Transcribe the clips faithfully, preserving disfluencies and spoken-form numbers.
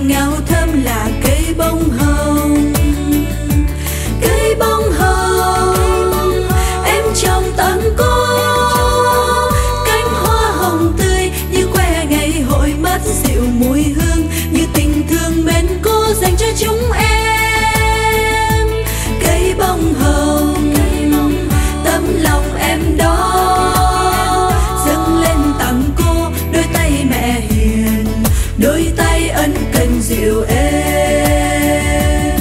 ngào thơm là cây bông hồng. Cây bông hồng em trồng tặng cô, cánh hoa hồng tươi như que ngày hội mắt dịu mùi hương, như tình thương mến cô dành cho chúng em. Cây bông hồng tấm lòng em đó dâng lên tặng cô, đôi tay mẹ hiền, đôi tay ân cần dịu êm.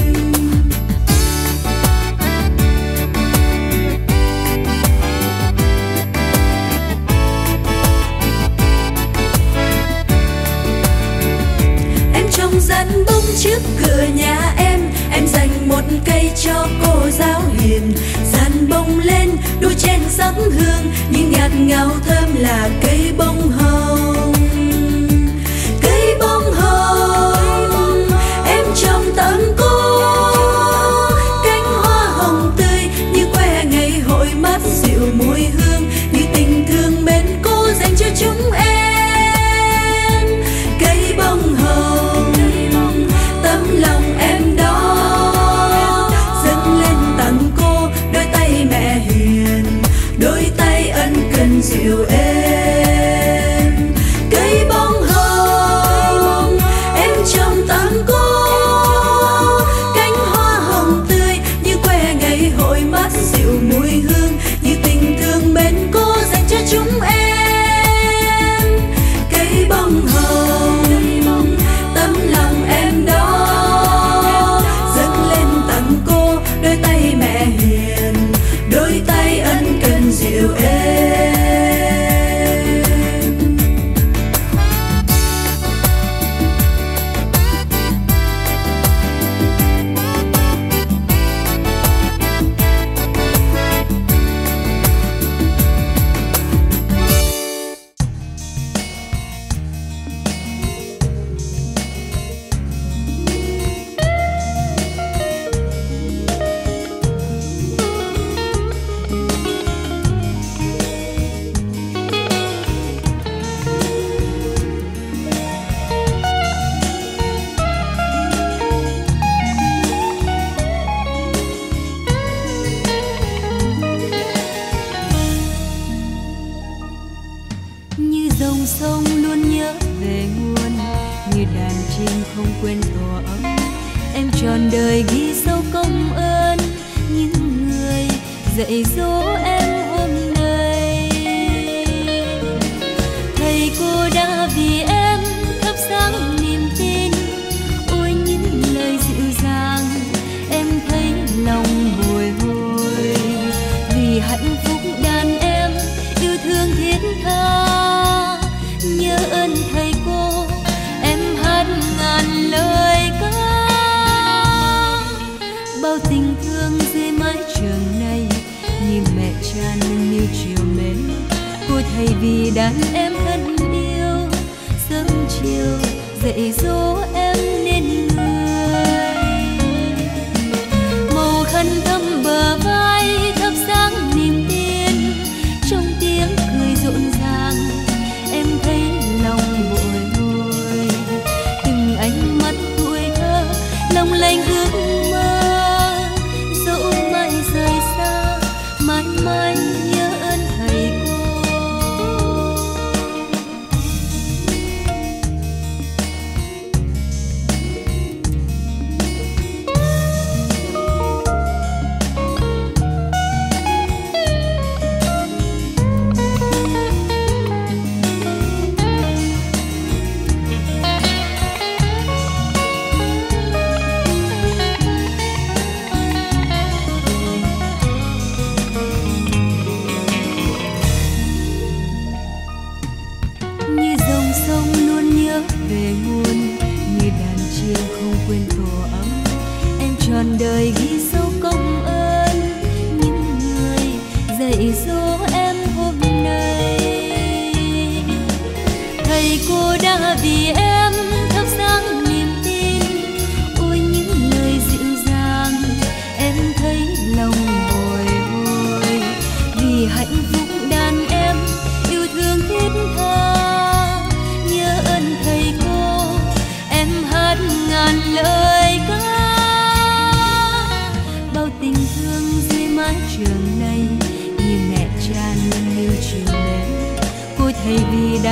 Em trồng rắn bông trước cửa nhà em, em dành một cây cho cô giáo hiền. Dàn bông lên đua chen sắc hương, nhưng ngạt ngào thơm là cây bông hồng. Cây bông hồng em trồng tặng cô, cánh hoa hồng tươi như que ngày hội mắt dịu mùi hương, như tình thương mến cô dành cho chúng em. Cây bông hồng tấm lòng em đó dâng lên tặng cô, đôi tay mẹ hiền, đôi tay ân cần dịu êm. Cây bông hồng em trồng tặng cô, cánh hoa hồng tươi như que ngày hội mắt dịu mùi hương, như tình thương mến cô dành cho chúng em. Cây bông hồng tấm lòng em đó dâng lên tặng cô, đôi tay mẹ hiền, đôi tay ân cần dịu êm. Như dòng sông luôn nhớ về nguồn, như đàn chim không quên tổ ấm. Em trọn đời ghi sâu công ơn những người dạy dỗ em hôm nay. Thầy cô đã vì em thắp sáng niềm tin, ôi những lời dịu dàng em thấy lòng bồi hồi. Vì hạnh phúc đàn em yêu thương thiết tha, nhớ ơn thầy cô em hát ngàn lời ca. Bao tình thương dưới mái trường này, như mẹ cha nâng niu chiều mến. Cô thầy vì đàn em thân yêu, sớm chiều dạy dỗ em nên người. Màu khăn thâm bờ vai thắp sáng niềm tin, trong tiếng cười rộn ràng em thấy lòng bồi hồi. Từng ánh mắt tuổi thơ long lanh ước mơ, dẫu mãi rời xa mãi mãi nhớ ơn thầy cô. Về nguồn như đàn chim không quên tổ ấm. Em trọn đời ghi sâu công ơn những người dạy dỗ em hôm nay. Thầy cô đã vì em thắp sáng niềm tin, ôi những lời dịu dàng em thấy lòng bồi hồi. Vì hạnh phúc đàn em yêu thương thiết tha, nhớ ơn thầy cô em hát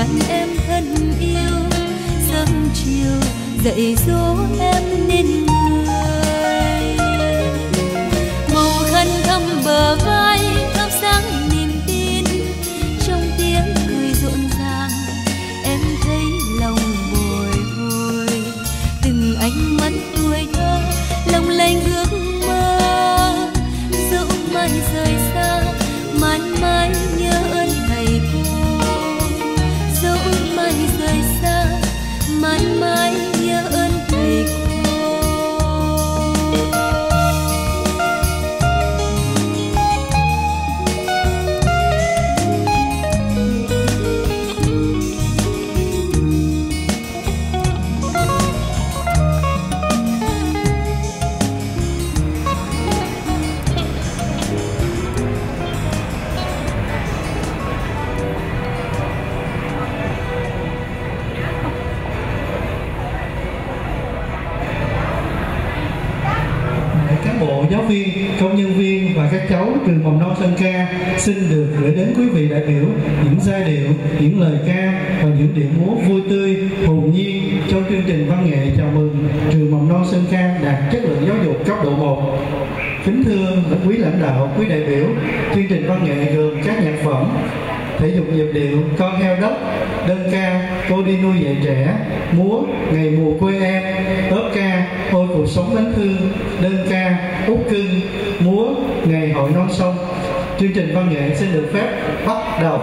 đàn em thân yêu, sớm chiều dạy dỗ em nên người. Màu khăn thăm bờ vai thắp sáng niềm tin, trong tiếng cười rộn ràng em thấy lòng bồi hồi. Từng ánh mắt tuổi thơ long lanh ước mơ, dẫu mai rời xa mãi mãi nhớ ơn thầy cô. Dẫu mai rời xa mãi mãi nhớ ơn thầy cô. Giáo viên, công nhân viên và các cháu trường mầm non Sơn Ca xin được gửi đến quý vị đại biểu những giai điệu, những lời ca và những điệu múa vui tươi, hồn nhiên trong chương trình văn nghệ chào mừng trường mầm non Sơn Ca đạt chất lượng giáo dục cấp độ một. Kính thưa quý lãnh đạo, quý đại biểu, chương trình văn nghệ gồm các nhạc phẩm thể dục nhịp điệu Con heo đất, đơn ca Cô đi nuôi dạy trẻ, múa Ngày mùa quê em, ớp ca Ôi cuộc sống đáng thương, đơn ca Út cưng, múa Ngày hội non sông. Chương trình văn nghệ xin được phép bắt đầu.